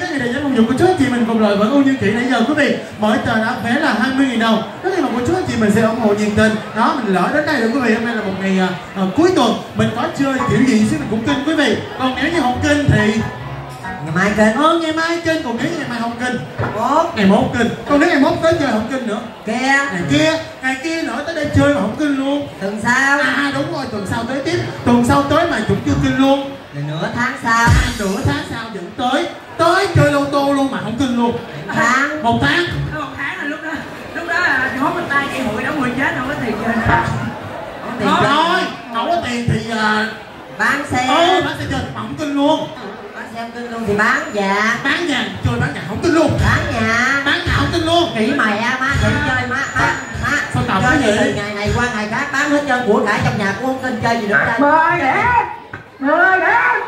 người đại diện phục vụ của chú anh chị mình cùng lời vẫn ưu như chị nãy giờ quý vị. Mỗi tờ đã vé là 20.000 đồng. Rất hy vọng của chú anh chị mình sẽ ủng hộ nhiệt tình. Đó, mình lỡ đến đây rồi quý vị. Hôm nay là một ngày cuối tuần, mình có chơi kiểu gì xíu mình cũng kinh quý vị. Còn nếu như không kinh thì ngày mai kinh. Ngày mai kinh, còn nếu ngày mai không kinh ngày mốt kinh. Còn nếu ngày mốt tới chơi không kinh nữa ngày kia nữa tới đây chơi mà không kinh luôn. Tuần sau đúng rồi, tuần sau tới tiếp. Tuần sau tới mà cũng chưa kinh luôn. Nửa tháng sau nửa tháng sau vẫn tới chơi lô tô luôn mà không kinh luôn. Một tháng một tháng là lúc đó là hốt mình tay chạy hụi đóng hụi chết, không có tiền chơi nữa. Thôi không có tiền thì bán xe. Bán xe chơi mà không kinh luôn. Bán xe không kinh luôn thì bán vàng chơi bán nhà không kinh luôn. Bán nhà không kinh luôn. Nghĩ mày má đừng chơi má sao tao chơi cái gì từ ngày này qua ngày khác bán hết trơn của cải trong nhà cũng không kinh chơi gì nữa đây. Mời để đúng rồi.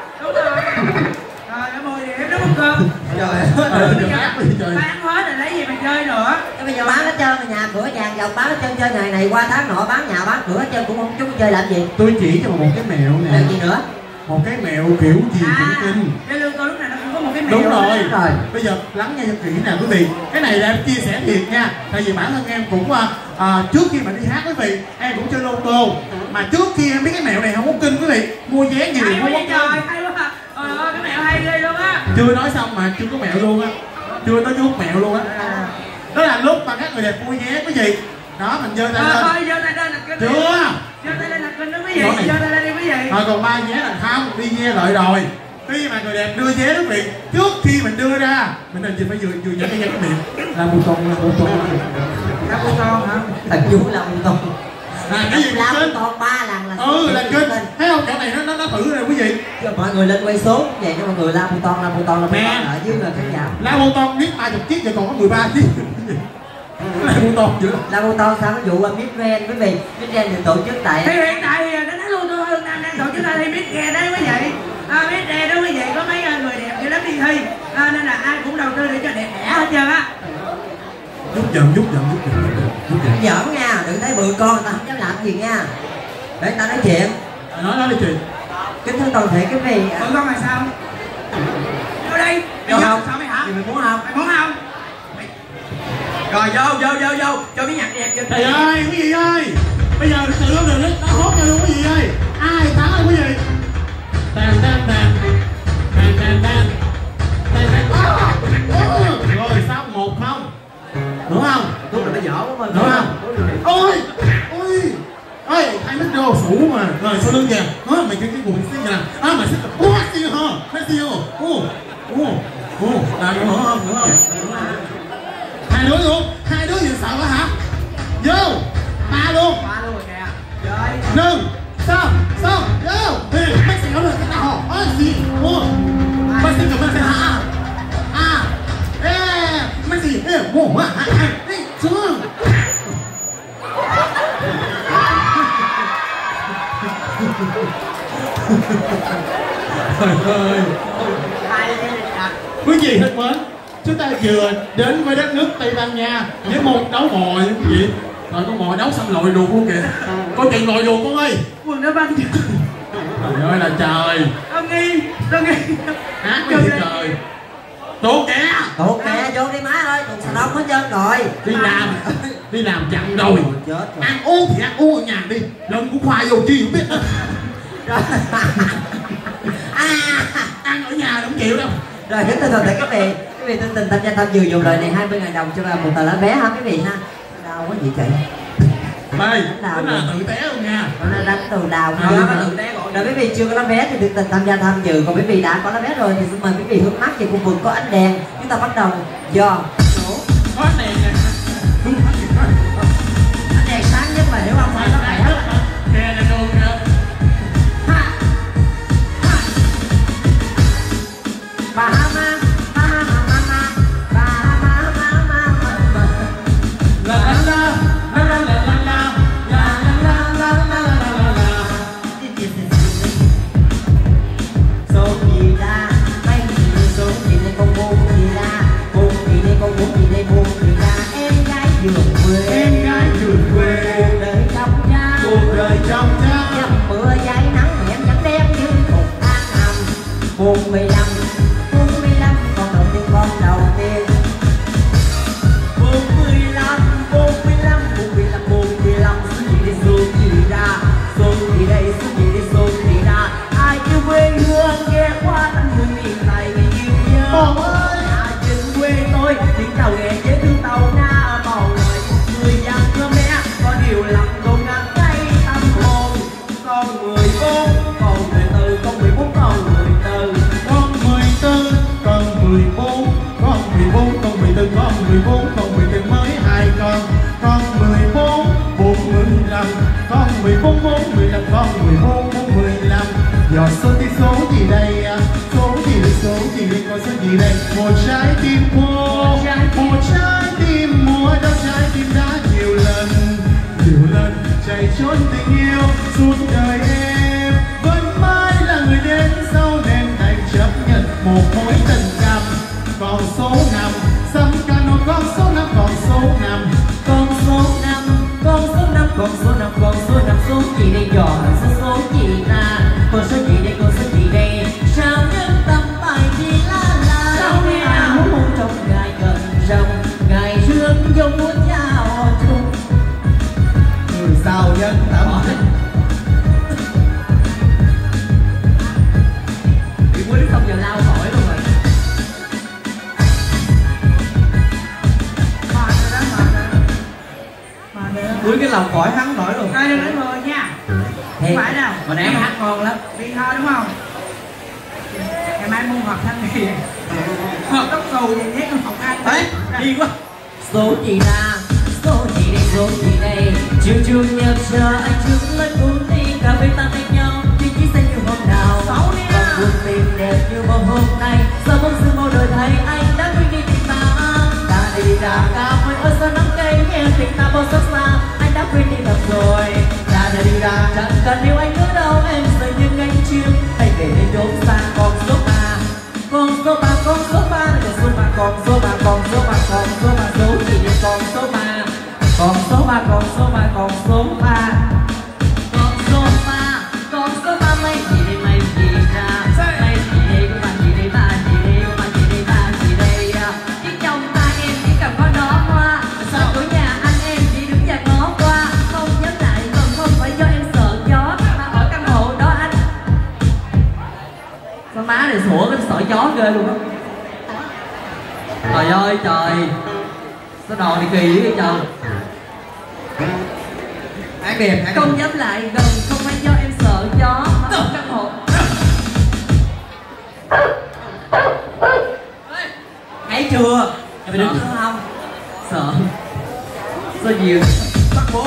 Rồi đã 10 điểm đúng không cơm? Trời bán hết rồi lấy gì mà chơi nữa. Cái bây giờ bán hết trơn nhà cửa vàng dòng bán hết trơn, chơi ngày này qua tháng nọ bán nhà bán cửa hết trơn cũng không, chúng chơi làm gì. Tôi chỉ cho một cái mẹo nè. Làm gì nữa? Một cái mẹo kiểu gì cũng kinh. Cái lương tôi lúc nào nó cũng có một cái mẹo. Đúng rồi. Bây giờ lắng nghe cho kỹ nè quý vị. Cái này là em chia sẻ thiệt nha. Tại vì bản thân em cũng trước khi mà đi hát quý vị, em cũng chơi lô tô. Mà trước khi em biết cái mẹo này không có kinh quý vị, mua vé nhiều không có kinh. Hay quá. Cái mẹo hay ghê luôn á. Chưa nói xong mà chưa có mẹo luôn á. Chưa tới chút mẹo luôn á. Đó là lúc mà các người đẹp mua vé quý vị. Đó mình giơ tay lên. Giơ tay lên là kinh. Chưa. Giơ tay lên là kinh đó quý vị. Giơ tay lên đi quý vị. Còn 3 vé là không, đi vé lợi rồi. Khi mà người đẹp đưa vé quý vị, trước khi mình đưa ra, mình nên phải vừa nhận cái miệng. Là một con hả? Thật vui là một con. Cái gì là một con 3 lần là là kinh. Thấy không? Chỗ này nó thử rồi quý vị. Mọi người lên quay số vậy cho mọi người la một con ở dưới là khán giả. La một con biết 30 chiếc rồi còn có 13 chiếc. La một con dữ. La một con sao cái vụ Miss Grand quý vị. Miss Grand được tổ chức tại. Thì hiện tại cái nói luôn tôi Hương Nam đang tổ chức thi Miss Grand đấy quý vị. Miss Grand đó quý vị có mấy người đẹp dữ lắm đi thi. Nên là ai cũng đầu tư để cho đẹp đẽ hết trơn á. Giúp giận. Giỡn nha, đừng thấy bự con người ta không dám làm gì nha. Để người ta nói chuyện. Nói đi chị. Kính thưa toàn thể quý vị. Bự con là sao? Vô đây. Vô không? Sao mày hả? Mày muốn không? Mày muốn không? Rồi vô cho cái nhạc đẹp cho thầy ơi, quý vị ơi. Bây giờ tự nó nó hốt ra luôn quý vị ơi. Ai thắng ơi quý vị. Tàn. Rồi sao 1-0. Đúng không? Đúng rồi, nó dở quá mà. Đúng không? Ôi, hai mít rô sủ mà. Rồi sau lưng kìa. Mày cái quần xinh kìa. Mày xinh kìa. Xinh hả? Mày xinh hả? Là nữa không? Hai đứa gì sợ quá hả? Vô. Ba luôn rồi kìa. Rồi. Nâng. Xong. Vô. Mày xinh rồi cái tao. Gì? Mày xinh rồi mày hả? Mày gì? Ngủ hả? Chưa. Trời ơi. Quý vị thân mến, chúng ta vừa đến với đất nước Tây Ban Nha với môn đấu mò quý vị. Rồi con mò đấu xong lội luộc luôn kìa. Có chuyện lội luộc con ơi. Quần nó băng. Trời ơi là trời. Tao nghi. Hát cái gì trời. Tổ kẻ vô đi má ơi, còn xà đông hết trơn rồi. Đi làm chậm rồi. Ăn uống thì ăn uống ở nhà đi. Đừng cũng khoai vô chi không biết đâu. Ăn ở nhà không chịu đâu. Rồi kính thưa toàn thể quý vị tin tình tham gia tham dự dùng lời này 20.000 đồng cho một tờ lá vé ha quý vị ha. Đau quá gì chị. Đây, cái là tự té luôn nha. Nó đánh từ đào rồi quý vị chưa có lá vé thì tin tình tham gia tham dự, còn quý vị đã có lá vé rồi thì xin mời quý vị hướng mắt về khu vực có ánh đèn. Chúng ta bắt đầu do có ánh đèn nè. Ánh đèn sáng nhất mà nếu không phải nó khỏe lắm. Kè này luôn kìa. Bahama. 14, con 14 mới 2 con 14, 45, con 14, 45, con 14, 45. Dò số thì số gì đây, số gì đây, con số gì đây? Một trái tim mua, một trái tim mua, đâu trái tim đã nhiều lần chạy trốn tình yêu suốt đời em vẫn mãi là người đến sau nên đành chấp nhận một mối tình cảm. Còn số 5 sắm cano, con số 5, còn số 5, con số 5, con số 5, con số 5, con số 5, số gì đây dò số gì ta, con số gì đây, con số gì đây, sao nhân tâm bài gì la sao nghe áo trong ngày gần rồng, ngày rước dòng muốn chào chung người sao nhân tâm. bị quýnh xong giờ lao khỏi luôn rồi. Cuối cái lòng khỏi hắn nổi luôn. Đây đừng đánh mời nha. Không phải đâu. Mà nãy hát ngon lắm. Đi thôi đúng không? Ngày mai môn học thanh nghề. Học tóc xù gì nhét con học anh. Đấy, đi quá. Số gì ra, số gì đây, số gì đây. Chiều chiều nhật chờ anh trước lên uống đi cà phê ta bên nhau. Chỉ xanh như hôm nào. Còn buồn tìm đẹp như một hôm nay. Sao bóng sương màu đời thấy anh đã quên đi tình ta. Ta đi ra cà phê ở sau nắng cây nghe tình ta bao xót xa. Anh đã quên đi thật rồi. Ta đi ra chẳng cần yêu anh nữa đâu. Em rời như cánh chim. Hãy về đây trốn xa con số 3. Con số 3, con số 3, con số 3, con số 3, con số 3, con số 3, số gì đây con số 3. Con số 3, con số 3, con số 3. Con số 3, con số 3 mấy gì đây mấy gì ra. Mấy gì đây của bạn gì đây ba gì đây của bạn gì đây ba gì đây. Chiếc trong tay em chỉ cần có đó hoa. Sau cửa nhà anh em chỉ đứng và ngó qua. Không nhớ lại còn không phải do em sợ gió. Mà ở căn hộ đó anh. Sao má này sủa cái sợ gió ghê luôn á. Trời ơi trời. Sao đồ này kỳ dữ vậy trời. Hát đẹp, hát không dám lại gần, không phải do em sợ gió mà ở căn hộ. Thấy chưa? Mày đứng nữa không? Sợ. Sao nhiều? Bắt bố.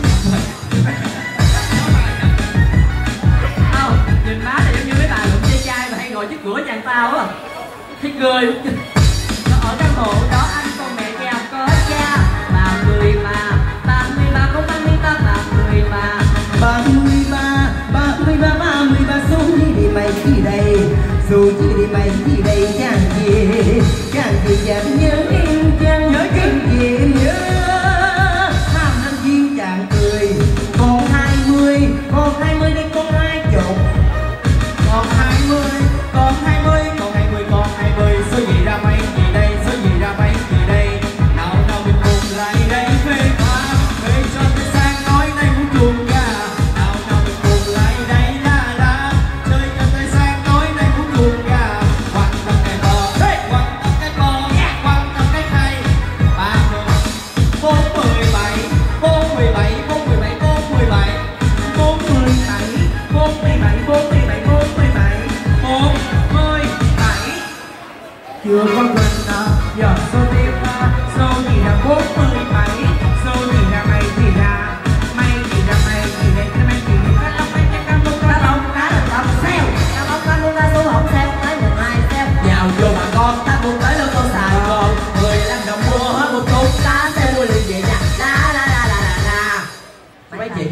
Không, nhìn má này giống như mấy bà lụm dây chai mà hay ngồi trước cửa nhà người tao á. Thấy cười. Ở căn hộ đó anh con mẹ già có cha. 33, 33 không 33, 33. 33, 33, 33 số gì đi mày gì đây, số gì đi mày gì đây, chàng gì chẳng nhớ em, chàng nhớ em gì em nhớ. Ham năm duyên chàng cười, còn 20 đây con 20. Còn 20, còn 20, còn 20, còn 20. Số gì ra mấy gì đây, số gì ra mấy gì đây. Nào nào mình cùng lại đây phê hoa, phê cho tôi sang nói nay muốn chuông gà. Nào nào mình cùng lại đây la la, chơi cho tôi sang nói nay muốn chuông gà. Quăng tầm cái bò, quăng tầm cái bò, quăng tầm cái khay. 30, 417, 417, 417, 417, 417, 417, 417, 417, 417. Chưa có quên đó. Giờ số tiếp số gì là 47. Số gì là mày gì ra. Mày gì ra mày gì đây. Mày gì đây. Cá lóc mày cá lóc cá lóc cá lóc cá xeo. Cá lóc cá lóc cá số hổng xeo. Tới lần 2 xeo. Vào vô bà con. Ta buồn tới lâu con xài còn 15 đồng mua hết một cục. Cá xeo mua liền vậy nha. La. Mấy chị?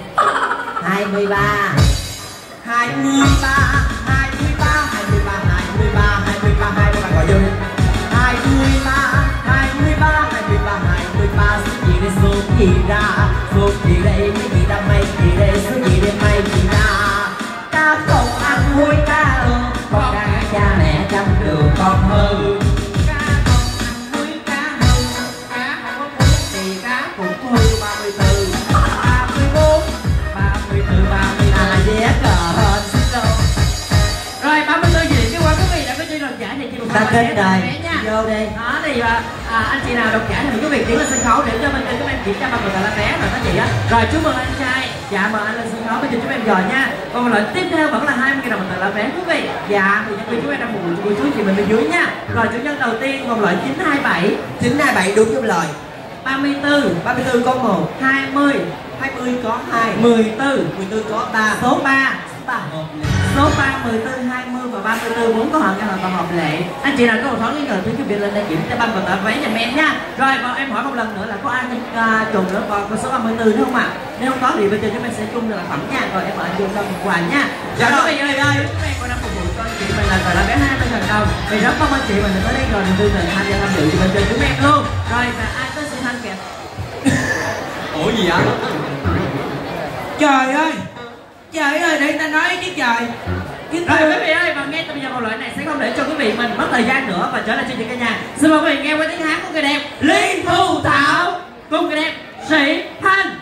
23 23 23 23 23 23 23 gọi vô đi. 23 23 23 23 số gì đây số gì ra, số gì đây mấy gì ra mấy gì đây, số gì đây mấy gì ra. Cá không ăn muối cá ơ, con cá cha mẹ chăm đường con hư. Cá không ăn muối cá hư. Cá không có muối thì cá cũng hư. 34 34 34 34. Dễ cờ hơn xin đâu. Rồi 34 gì cái qua quý vị đã có chơi độc giải này chị một Ta kết rồi, nha. vô đi. Đó thì anh chị nào độc giải thì mình có việc tiến lên sân khấu để cho mình các em kiểm tra bằng được là vé rồi đó chị á. Rồi chúc mừng anh trai. Dạ mời anh lên sân khấu bây giờ chúng em dò nha. Còn một loại tiếp theo vẫn là 20.000 đồng một tờ là vé quý vị. Dạ thì nhân viên chúng em đang phục vụ cho cô chú chị mình bên dưới nha. Rồi chủ nhân đầu tiên vòng loại 927. 927 đúng trong lời. 34 có 1, 20 có 2, 14 có 3, số 3 hợp lệ. số 3 14 20 và 34 4 câu hỏi hoàn toàn hợp lệ. Anh chị nào có một thoáng nghi ngờ thì quý vị lên đây kiểm tra băng và tờ vé giùm em nha. Rồi và em hỏi một lần nữa là có ai trùng nữa còn con số 34 nữa không ạ? Nếu không có thì bây giờ chúng em sẽ chung được là phẩm nha. Rồi em mời anh chung đâu một quà nha. Dạ rồi bây giờ ơi chúng em còn đang phục vụ cho anh chị mình là tờ vé 20.000 đồng. Thì rất mong anh chị mình tới đây rồi tư tình tham gia tham dự bên trên chúng em luôn. Rồi và ai tới sự thanh kẹp. Ủa gì vậy? Trời ơi để người ta nói chứ trời. Rồi quý vị ơi và ngay từ bây giờ một loại này sẽ không để cho quý vị mình mất thời gian nữa và trở lại chương trình cả nhà. Xin mời quý vị nghe qua tiếng hát của người đẹp Liên Thu Thảo cùng người đẹp Sĩ Thanh.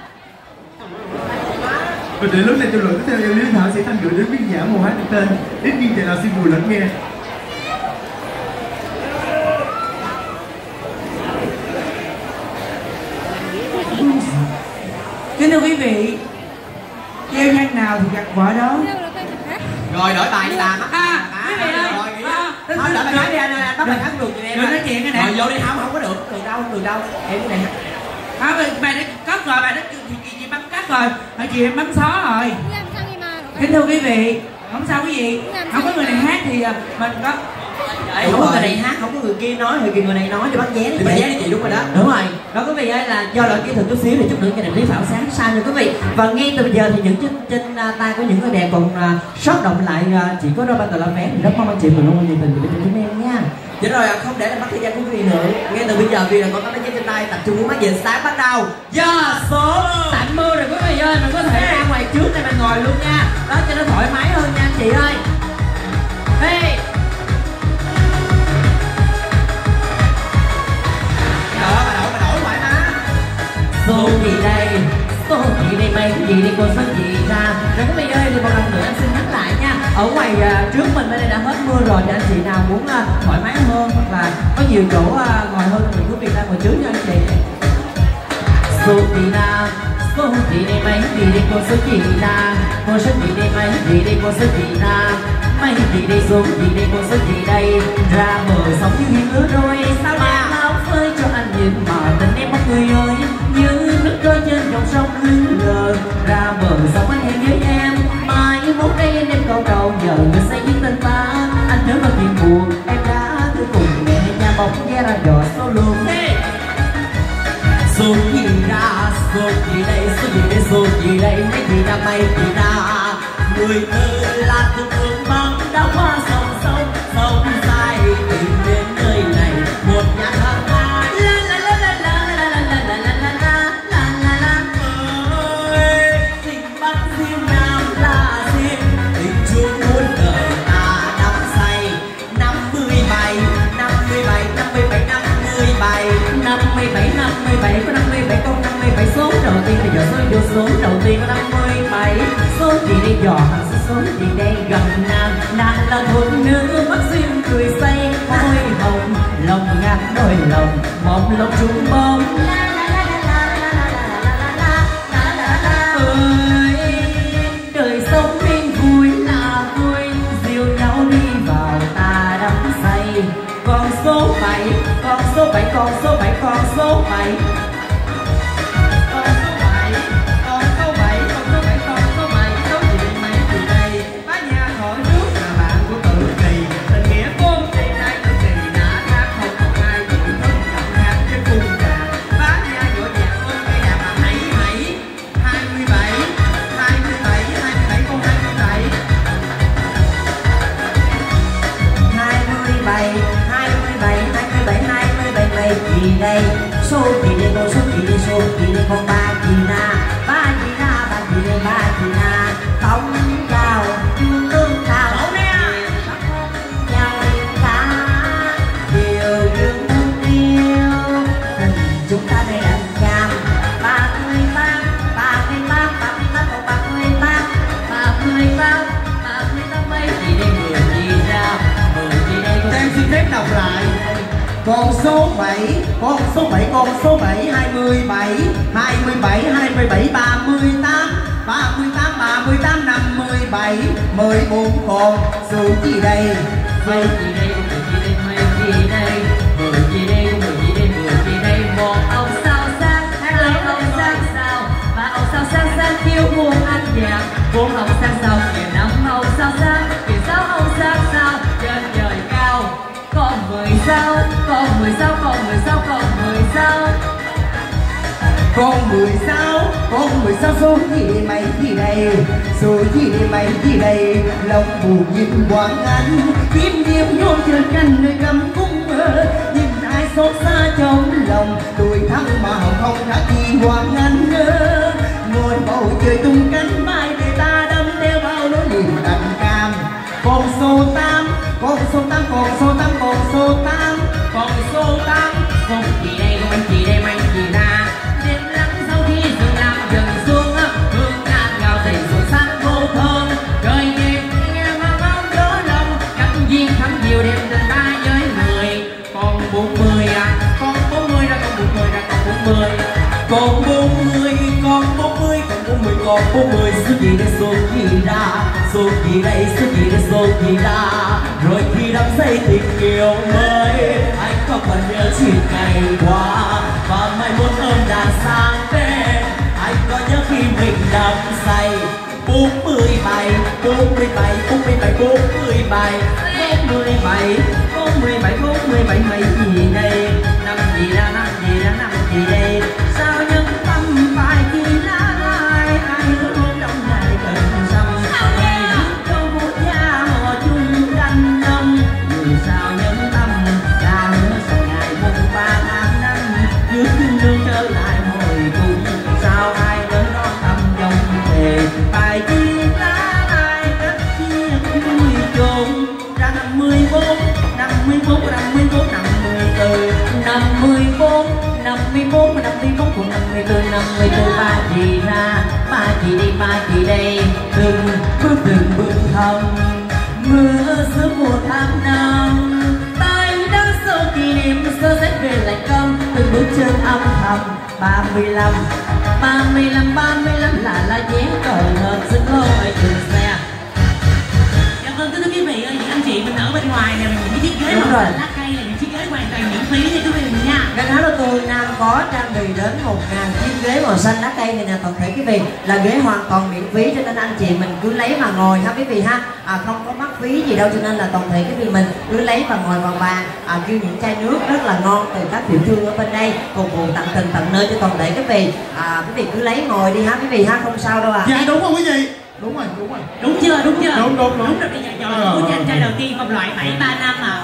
Và đến lúc này trong luận tiếp theo Liên Thảo sẽ Thanh gửi đến khán giả một hát được tên ít nghiêng để nào xin vui lắng nghe. Kính thưa quý vị, gieo nhân nào thì gặt quả đó. Rồi đổi bài đi bà. Quý vị ơi Thôi đổi bài khác đi anh ơi, có bài khác được cho em. Đừng nói chuyện cái này. Rồi vô đi không có được đâu. Em cái này. Bài đã cất rồi, bài đã chị bấm cắt rồi, chị em bấm xóa rồi. Kính thưa quý vị, không sao quý vị, không có người này hát thì mình có. Không có người này hát, không có người kia nói thì người này nói cho bán vé thì bán vé đi chị đúng rồi đó. Đúng rồi. Đó quý vị ơi là do lỗi kỹ thuật chút xíu thì chút nữa cho đẹp Lý Thảo sáng sao nha quý vị. Và ngay từ bây giờ thì những trên tay của những người đẹp còn sót động lại chỉ có đôi ba tờ lá vé thì rất mong anh chị mình luôn nhiệt tình bên trên chúng em nha. Vậy rồi không để làm mất thời gian của quý vị nữa. Ngay từ bây giờ vì là con có mấy trên tay tập trung muốn mắt về sáng bắt đầu. Giờ số tạnh mưa rồi quý vị ơi, mình có thể ra ngoài trước này mình ngồi luôn nha. Đó cho nó thoải mái hơn nha anh chị ơi. Hey. Số gì đây mấy gì đây cô số gì ra. Rồi quý vị ơi thì một lần nữa em xin nhắc lại nha. Ở ngoài trước mình bên đây đã hết mưa rồi thì anh chị nào muốn thoải mái hơn hoặc là có nhiều chỗ ngồi hơn thì quý vị ra ngồi trước cho anh chị. Số gì đây mấy gì đây cô số gì ra. Cô số gì đây mấy gì đây cô số gì ra. Mấy gì đây số gì đây cô số gì đây. Ra bờ sóng như ngứa đôi sao mà áo phơi cho anh nhìn mà tình em mất người ơi. Như nước trôi trên dòng sông lững lờ. Ra bờ sông anh hẹn với em. Mai mốt đây anh em cầu đầu giờ người say với tình ta. Anh nhớ bao chuyện buồn em đã cứ cùng mẹ nhà bóng ve ra dò số luôn. Số gì ra, số gì đây, số gì đây, số gì đây, mấy gì ra mây gì ra. Người thơ là từng phương băng đã qua sông sông, sông dài tìm đến nơi này một nhà thơ ca. La la la la la la la la la la la la la la ơi, tình Bắc riêng Nam là riêng, tình chung muôn đời ta đắm say. 57 có 57 con 57 số đầu tiên thì giờ số đầu tiên có 57 số gì đây dò số gì đây gần nam là thuận nữ mắt xuyên cười say môi hồng lòng ngát đôi lòng mộng lòng trung bông ơi đời sống yên vui là vui dìu nhau đi vào ta đắm say. Con số 7 con số 7 con số 7 con số 7 gì đây số gì đây con số gì đây số gì đây con ba gì na ba gì đây ba gì na tổng chào chung tương chào nhau ta điều dương thương yêu tình chúng ta đây đành chạm 38 mấy gì đây 10 gì ra 10 gì đây em xin phép đọc lại. Con số 7 con số 7 27 27 27 38 38 57 14 còn số gì đây? Mười gì đây, mười gì đây, mười gì đây, mười gì đây, mười gì đây, mười gì đây. Một ông sao sáng, hai ông sáng sao, ba ông sao sáng sáng kêu buông anh nhạc. Bốn ông sáng sao, kìa năm ông sao sáng, kìa sáu ông sáng sao. Trên trời cao, con 16, con 16, con 16, con 16. Con 16 số gì mày gì đây? Số gì mày gì đây? Lòng buồn nhìn quảng anh, kiếm điểm nhôn trên canh nơi cầm cung. Nhìn ai xót xa trong lòng, tuổi thăng mà không đã chi quảng anh. Ngồi bầu trời tung cánh bay để ta đâm theo bao nỗi niềm đành cam. Con số 8, con số 8, con số 8, con số 8, con số 8. Con gì đây, con gì đây, mang gì ra? Đêm lắng sau khi sương làm dần xuống, hương ngát ngào tình xuân xanh vô thơm. Trời nhẹ nghe mang áo gió lòng, cách duyên thắm diệu đêm tình ta với người. Con 40 à, con 40 ra, con 40 ra, con 40. con 40, con 40, con 40, con 40. Số gì đây, số gì ra? Số gì đây, số gì đây, số gì ra? Rồi khi đắm say tình yêu mới, anh có còn nhớ chuyện ngày qua và mai muốn ôm đàn sang tên. Anh có nhớ khi mình đắm say 47, 47, 47, 47, 47, 47, 47 mấy gì đây? Năm gì ra, năm gì ra, năm gì đây? Sao những tâm phải chỉ lá ai ai luôn trong ngày cần sâm. Ngày câu một gia họ chung đanh đông. Vì sao những tâm đã hứa sau ngày mùng 3 tháng 5 trước thiên lương trở lại hồi cùng. Sao ai đến đó tâm dòng về phải chỉ lá ai cách chia vui chôn ra 54, 54, 54, 54, 54, 54, 54 của 54, 54. Ba chị ra, ba chị đi, ba chị đây. Từng bước thầm mưa sớm mùa tháng năm. Tay đã sâu kỷ niệm sơ xét về lại công. Từng bước chân âm thầm 35, 35, 35 là dáng cờ hợp xin lỗi dừng xe. Dạ vâng, thưa quý vị ơi, những anh chị mình ở bên ngoài nè, mình những cái chiếc ghế Đúng màu rồi. xanh lá cây là những chiếc ghế hoàn toàn miễn phí nha quý vị mình nha. Cái áo của tôi Nam có trang bị đến 1000 chiếc ghế màu xanh lá cây này nè toàn thể quý vị, là ghế hoàn toàn miễn phí cho nên anh chị mình cứ lấy mà ngồi ha quý vị ha, không có mất phí gì đâu cho nên là toàn thể quý vị mình cứ lấy và ngồi vào bàn, kêu những chai nước rất là ngon từ các tiểu thương ở bên đây phục vụ tận tình tận nơi cho toàn thể quý vị, quý vị cứ lấy ngồi đi ha quý vị ha, không sao đâu ạ. Dạ đúng không quý vị? Đúng rồi, đúng rồi. Đúng chưa, đúng chưa? Đúng rồi, bây giờ chọn của anh trai đầu tiên vòng loại 735 ạ.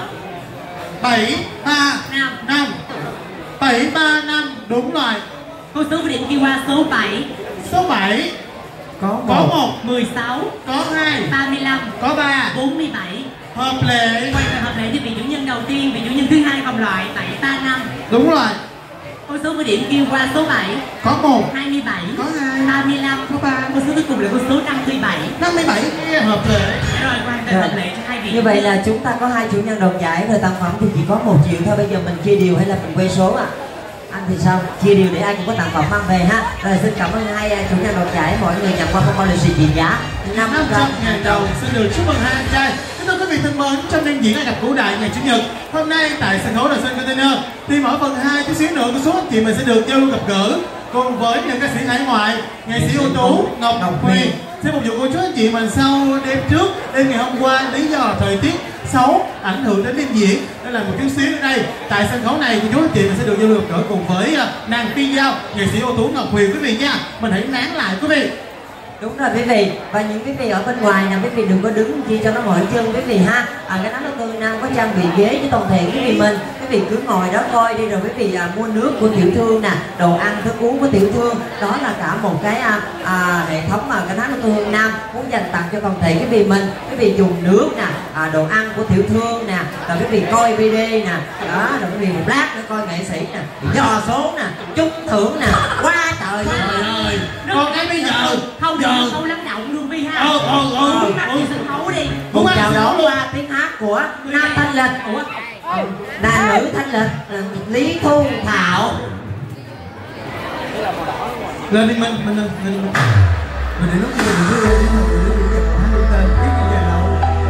735, 735, đúng rồi. Cô số quyết định ghi qua số 7. Số 7 Có có 1, 16, có 2, 35, có 3, 47. hợp lệ. Quay về hợp lệ cho vị chủ nhân đầu tiên, vị chủ nhân thứ hai vòng loại 735. Đúng rồi. Cô số quyết định ghi qua số 7. Có 1, 27, có 2, 35, có 3, cô số cuối cùng là cô số 57. 57 kia hợp lệ. Rồi quay về hợp lệ cho hai vị. Như vậy là chúng ta có hai chủ nhân đoạt giải rồi, tặng phẩm thì chỉ có 1 triệu thôi. Bây giờ mình chia đều hay là mình quay số ạ? Anh thì sao? Chia đều để ai cũng có tặng phẩm mang về ha. Rồi xin cảm ơn hai chủ nhân đoạt giải, mỗi người nhận qua phong lì xì trị giá 500.000 đồng. Xin được chúc mừng hai anh trai. Kính thưa quý vị thân mến, trong đêm diễn ai gặp cổ đại ngày Chủ nhật hôm nay tại sân khấu Đà Sơn Container thì mở phần 2 chút xíu nữa, số anh chị mình sẽ được giao lưu gặp gỡ cùng với những ca sĩ hải ngoại, nghệ sĩ ưu tú Ngọc Huyền sẽ phục vụ cô chú anh chị mình sau đêm trước, đêm ngày hôm qua. Lý do là thời tiết xấu ảnh hưởng đến đêm diễn nên là một chút xíu ở đây tại sân khấu này cô chú anh chị mình sẽ được giao lưu gặp gỡ cùng với nàng Phi Giao, nghệ sĩ ưu tú Ngọc Huyền quý vị nha. Mình hãy nán lại quý vị. Đúng rồi quý vị, và những quý vị ở bên ngoài nè, quý vị đừng có đứng chi cho nó mỏi chân quý vị ha. Cái đó tôi Nam có trang bị ghế với toàn thể quý vị mình, quý vị cứ ngồi đó coi đi, rồi quý vị mua nước của tiểu thương nè, đồ ăn thức uống của tiểu thương, đó là cả một cái hệ thống mà cái đó tôi Nam muốn dành tặng cho toàn thể quý vị mình. Quý vị dùng nước nè, đồ ăn của tiểu thương nè, rồi quý vị coi video nè, đó, rồi quý vị một lát nữa coi nghệ sĩ nè, dò số nè, trúng thưởng nè, quá trời Trời ơi, còn cái bây giờ không giờ được câu lắng động luôn Vi ha. Bắt đi sân khấu đi. cùng chào đón qua tiếng hát của nam thanh lịch, nữ thanh lịch Lý Thu Thảo. lên đi mình Mình để lúc mình cứ đi mà mình đi hát tên biết cái gì đâu.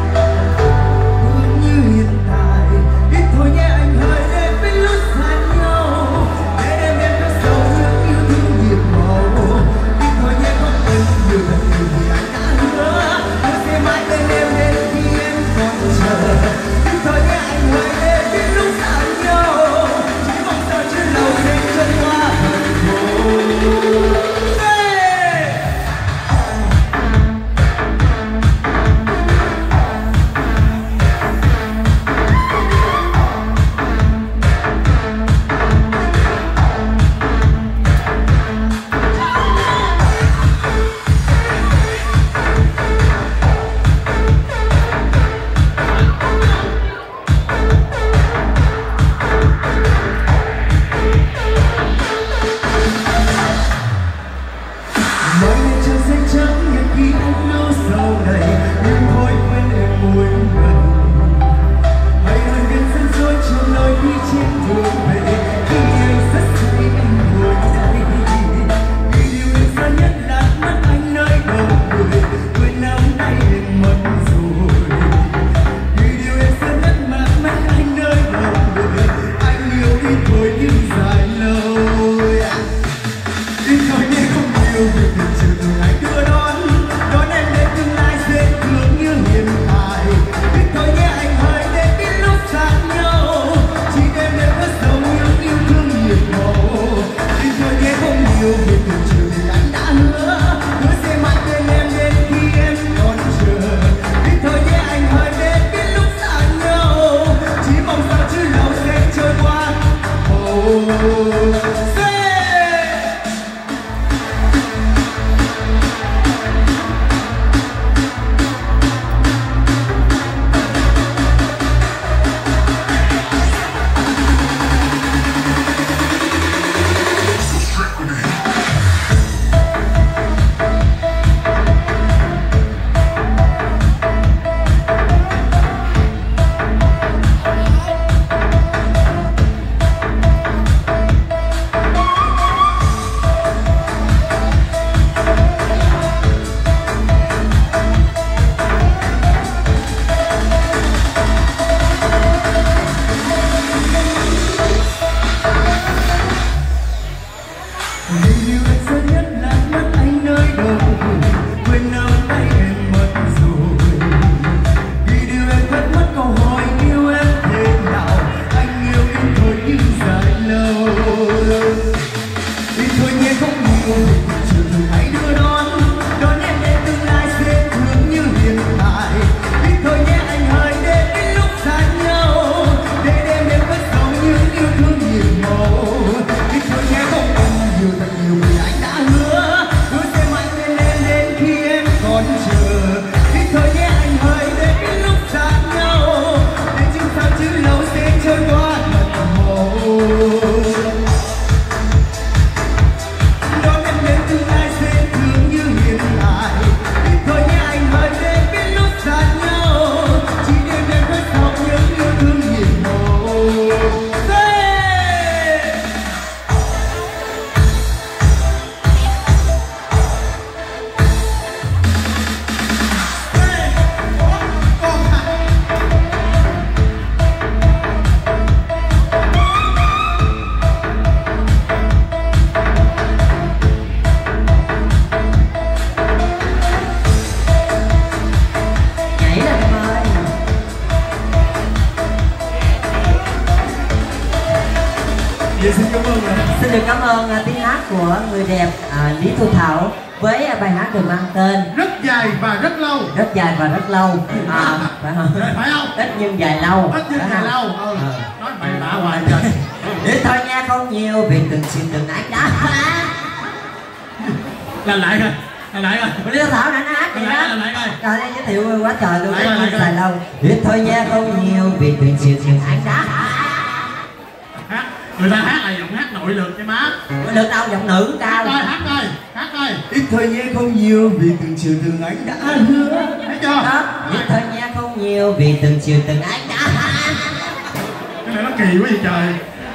Như hiện tại ít thôi nhé anh hỡi đến với lúc xa nhau để em có sâu những yêu thương nhiệt màu. Ít thôi nhé không cần nhiều thật nhiều vì anh đã hứa sẽ mãi bên em đến khi em còn chờ. Ít thôi nhé anh hỡi đến với lúc xa nhau chỉ mong sao chưa lâu sẽ trôi qua hận thù. Xin được cảm ơn tiếng hát của người đẹp Lý Thu Thảo với bài hát được mang tên Rất dài và rất lâu. Rất dài và rất lâu. Phải không? Phải không? Ít nhưng dài lâu. Ít nhưng dài lâu. Nói bậy bạ hoài trời. Để thôi nha không nhiều vì từng xin từng ái đó. Làm lại coi. Làm lại coi. Lý Thu Thảo đã hát vậy đó. Làm lại coi. Trời ơi giới thiệu quá trời luôn. Ít nhưng dài lâu. Để thôi nha không nhiều vì từng xin từng ái đó. Người ta hát là giọng hát nội lực cho má. Nội lực đâu, giọng nữ cao. Hát coi, hát coi. Ít thôi nhé không nhiều vì từng chiều từng ánh đã hứa. Thấy chưa? Đó, ít thôi nha không nhiều vì từng chiều từng ánh đã. Cái này nó kỳ quá vậy trời.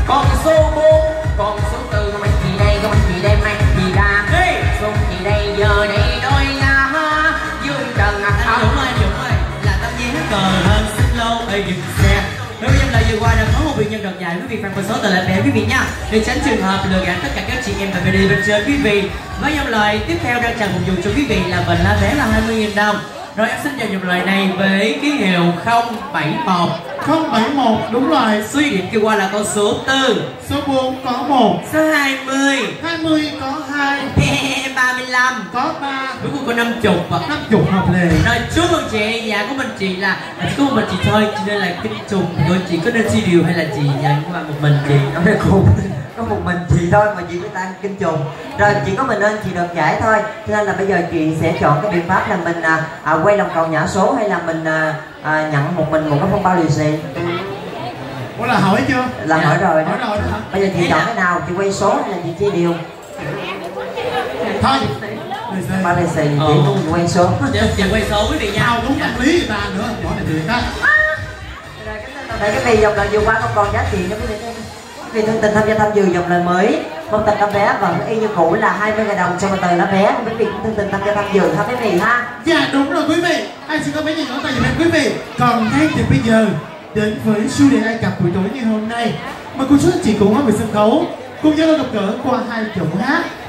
Còn số 4, còn số 4 mấy chị đây, mấy chị đây, mấy chị ra. Số chị đây giờ đây đôi ngà dương trần Anh Dũng ơi, là tao nghe hết cờ hơn xin lâu ê dừng xe. Đối với em lời vừa qua đã có một việc nhân đợt dài quý vị fan số tờ lại bé quý vị nha, để tránh trường hợp lừa gạt tất cả các chị em và BD bên trên quý vị. Với dòng lời tiếp theo đang tràn phục vụ cho quý vị là bình lá vé là 20.000 đồng. Rồi em xin chào dòng lời này với ký hiệu 071. 071 đúng rồi. Số điện kêu qua là con số 4. Số 4 có 1. Số 20. 20 có 2. 35 có 3. đúng rồi, có 50 ạ. 50 hợp lệ. Rồi chúc mừng chị. Dạ của mình chị là chỉ có một mình chị thôi, cho nên là kinh trùng thôi. Chị có nên chia điều hay là chị nhận qua một mình chị? có một mình chị thôi mà chị mới tăng kinh trùng. Rồi chỉ có mình nên chị được giải thôi, cho nên là bây giờ chị sẽ chọn cái biện pháp là mình quay lòng cầu nhả số, hay là mình nhận một mình một cái phong bao lì xì. Ủa là hỏi chưa? Là hỏi rồi đó. Hỏi rồi đó hả? Bây giờ chị chọn cái nào, chị quay số hay là chị chia điều? Thôi Bao lì xì chị luôn quay số. Chị quay số quý vị nha. Tao đúng tâm lý người ta nữa, hỏi này thiệt á. Đây cái video lần vừa qua không còn giá trị nữa quý vị. Quý vị thân tình tham gia tham dự dòng lời mới, một tờ tấm vé vẫn y như cũ là 20.000 đồng cho một tờ lá vé. Quý vị thân tình tham gia tham dự ha quý vị ha. Dạ đúng rồi quý vị. Anh xin có mấy nhỏ tay giùm em quý vị. Còn ngay từ bây giờ đến với chủ đề Ai Cập buổi tối ngày hôm nay, mời cô chú anh chị cùng ở về sân khấu cùng nhau gặp gỡ qua hai giọng hát